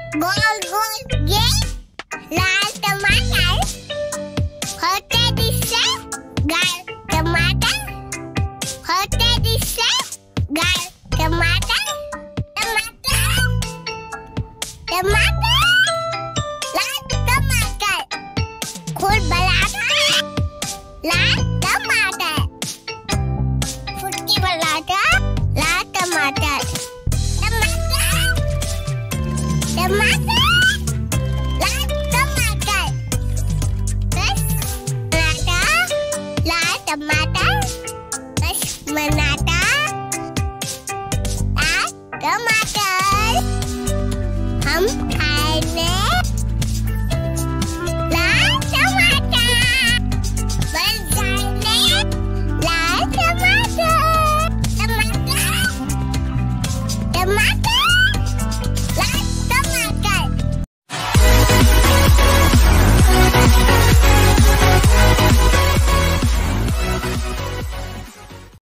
गोल गोल ये लाल टमाटर होते जिससे गाल टमाटर होते जिससे गाल टमाटर टमाटर टमाटर लाल टमाटर खून बनाता लाल टमाटर फुर्तीलाटा लाल टमाटर टमाटर लाल टमाटर लाल टमाटर बनाता लाल टमाटर हम खाएंगे लाल टमाटर बन जाएंगे लाल टमाटर टमाटर टमाटर